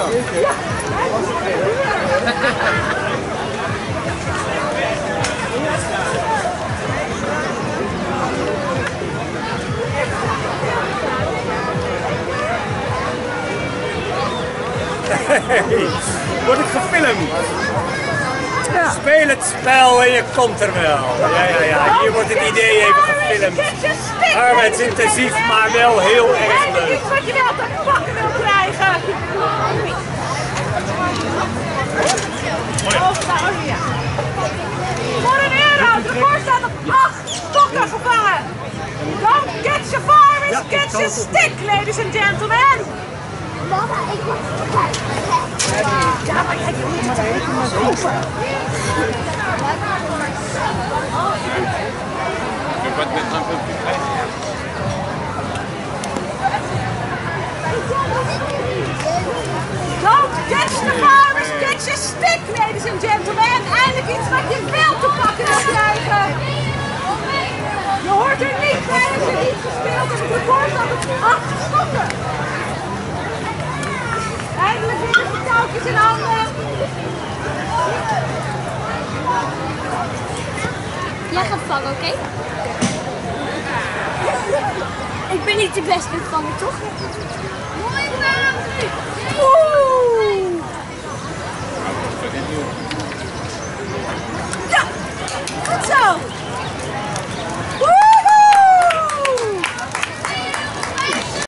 Hey, word ik gefilmd? Ja. Speel het spel en je komt er wel. Ja. Hier wordt het idee even gefilmd. Arbeidsintensief, maar wel heel erg leuk. Iets wat je wel te pakken wil krijgen. Voor €1. De koers staat op 8 stokken gevangen. Don't get your virus, get your stick, ladies and gentlemen. Mama, ik wil Ja, maar jij moet het even maar kopen. Wat met een Don't catch the virus, catch your stick, ladies and gentlemen. Eindelijk iets wat je wel te pakken wil krijgen. Je hoort er niet bij als je niet gespeeld hebt. De koers staat op 8 stokken. Eindelijk weer de touwtjes in handen. Jij gaat vangen, oké? Ik ben niet de beste vangen, toch? Mooi gedaan!